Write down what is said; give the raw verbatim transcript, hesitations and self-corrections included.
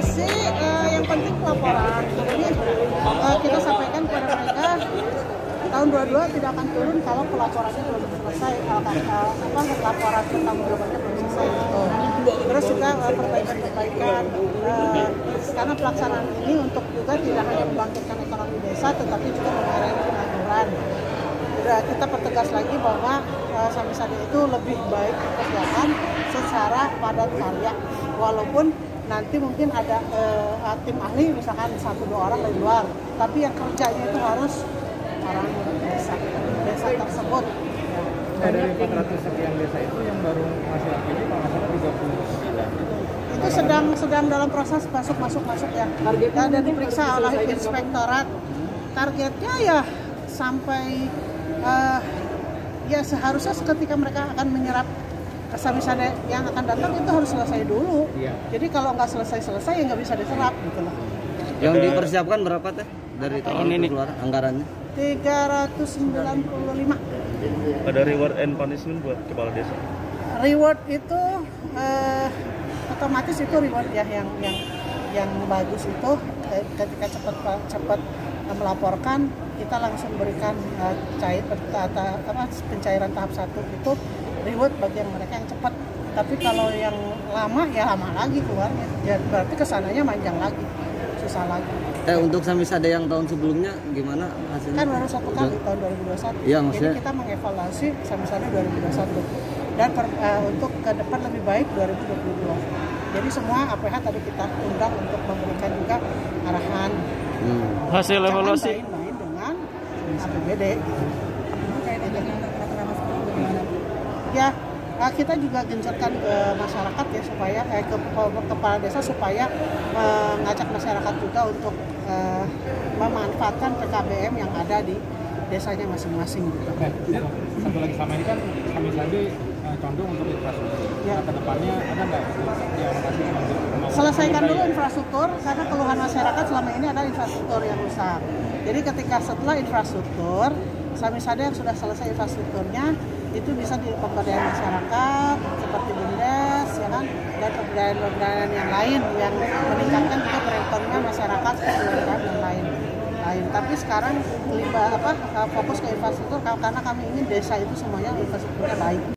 sih uh, yang penting pelaporan. Jadi uh, kita sampaikan kepada mereka tahun dua puluh dua tidak akan turun kalau pelaporannya belum selesai, uh, uh, apa laporan pertanggungjawabannya belum selesai. Oh. Terus juga uh, perbaikan-perbaikan uh, karena pelaksanaan ini untuk juga tidak hanya membangkitkan ekonomi desa, tetapi juga mengurangi pengangguran. Udah kita pertegas lagi bahwa uh, Samisade itu lebih baik dikerjakan secara padat karya, walaupun nanti mungkin ada uh, tim ahli misalkan satu dua orang dari luar, tapi yang kerjanya itu harus orang desa desa tersebut. Nah, dari empat ratus sekian desa itu yang baru masuk ini kalau nggak salah tiga puluh sembilan. Itu sedang sedang dalam proses masuk masuk masuk ya. Targetnya dan diperiksa oleh inspektorat. Targetnya ya sampai uh, ya seharusnya ketika mereka akan menyerap Samisade yang akan datang itu harus selesai dulu. Iya. Jadi kalau nggak selesai-selesai ya nggak bisa diserap gitu loh. Yang dipersiapkan berapa teh dari tahun ini keluar anggarannya? tiga ratus sembilan puluh lima. Ada reward and punishment buat kepala desa? Reward itu uh, otomatis itu reward ya yang yang yang bagus itu ketika cepat cepat melaporkan kita langsung berikan uh, cair atau apa pencairan tahap satu itu reward bagi yang mereka yang cepat. Tapi kalau yang lama ya lama lagi keluarnya. Ya berarti kesananya panjang lagi, susah lagi. Eh untuk Samisade yang tahun sebelumnya gimana hasilnya? Kan baru satu kali tahun dua ribu dua puluh satu. Iya, maksudnya. Jadi kita mengevaluasi Samisade dua ribu dua puluh satu dan per, uh, untuk ke depan lebih baik dua ribu dua puluh dua. Jadi semua A P H tadi kita undang untuk memberikan juga arahan. Hmm. Hasil evaluasi. Jangan main-main dengan A P B D. Ya, uh, kita juga gencarkan ke masyarakat ya supaya eh, ke kepala desa supaya mengajak masyarakat juga untuk uh, memanfaatkan P K B M yang ada di desanya masing-masing gitu. Oke, satu lagi sama ini kan Samisade uh, condong untuk infrastruktur. Ya. Nah, kedepannya ada nggak yang masih selesaikan dulu infrastruktur karena keluhan masyarakat selama ini ada infrastruktur yang rusak. Jadi ketika setelah infrastruktur Samisade yang sudah selesai infrastrukturnya itu bisa di pemberdayaan masyarakat seperti BUMDes ya kan, dan pemberdayaan-pemberdayaan yang lain yang meningkatkan juga perekonomian masyarakat seperti umkm yang lain lain. Tapi sekarang libat apa fokus ke infrastruktur karena kami ingin desa itu semuanya infrastrukturnya baik.